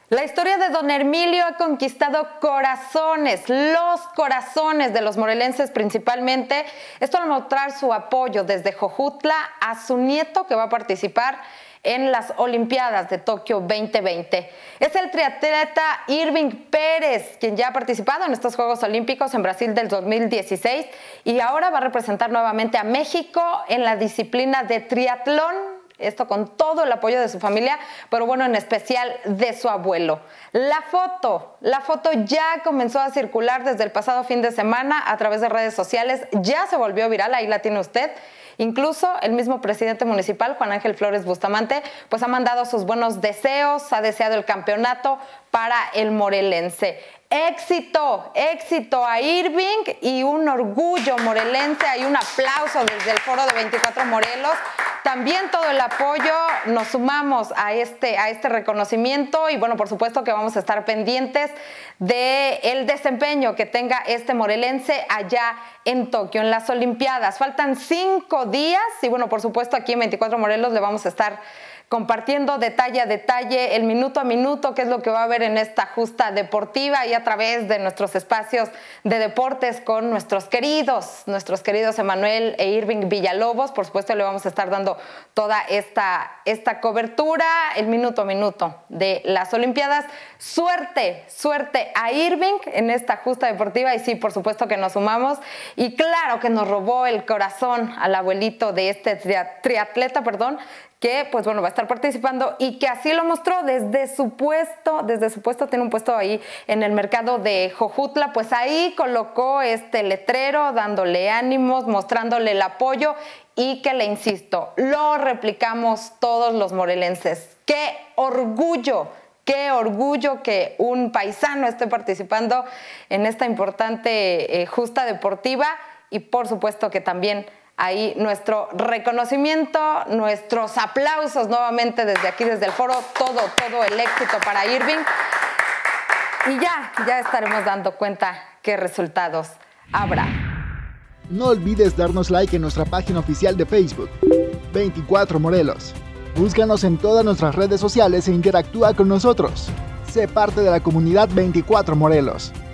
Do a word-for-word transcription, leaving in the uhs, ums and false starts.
La historia de Don Hermilio ha conquistado corazones, los corazones de los morelenses principalmente. Esto al mostrar su apoyo desde Jojutla a su nieto que va a participar en las Olimpiadas de Tokio veinte veinte. Es el triatleta Irving Pérez, quien ya ha participado en estos Juegos Olímpicos en Brasil del dos mil dieciséis y ahora va a representar nuevamente a México en la disciplina de triatlón. Esto con todo el apoyo de su familia, pero bueno, en especial de su abuelo. La foto, la foto ya comenzó a circular desde el pasado fin de semana a través de redes sociales, ya se volvió viral, ahí la tiene usted. Incluso el mismo presidente municipal, Juan Ángel Flores Bustamante, pues ha mandado sus buenos deseos, ha deseado el campeonato para el morelense. Éxito, éxito a Irving y un orgullo morelense. Hay un aplauso desde el foro de veinticuatro Morelos. También todo el apoyo, nos sumamos a este, a este reconocimiento y bueno, por supuesto que vamos a estar pendientes del desempeño que tenga este morelense allá en Tokio, en las Olimpiadas. Faltan cinco días y bueno, por supuesto aquí en veinticuatro Morelos le vamos a estar compartiendo detalle a detalle, el minuto a minuto, qué es lo que va a haber en esta justa deportiva y a través de nuestros espacios de deportes con nuestros queridos, nuestros queridos Emanuel e Irving Villalobos. Por supuesto, le vamos a estar dando toda esta, esta cobertura, el minuto a minuto de las Olimpiadas. Suerte, suerte a Irving en esta justa deportiva y sí, por supuesto que nos sumamos. Y claro que nos robó el corazón al abuelito de este triatleta, perdón, que pues bueno va a estar participando y que así lo mostró desde su puesto, desde su puesto, tiene un puesto ahí en el mercado de Jojutla, pues ahí colocó este letrero dándole ánimos, mostrándole el apoyo y que le insisto, lo replicamos todos los morelenses. ¡Qué orgullo! Qué orgullo que un paisano esté participando en esta importante eh, justa deportiva y por supuesto que también ahí nuestro reconocimiento, nuestros aplausos nuevamente desde aquí, desde el foro, todo, todo el éxito para Irving. Y ya, ya estaremos dando cuenta qué resultados habrá. No olvides darnos like en nuestra página oficial de Facebook, veinticuatro Morelos. Búscanos en todas nuestras redes sociales e interactúa con nosotros. Sé parte de la comunidad veinticuatro Morelos.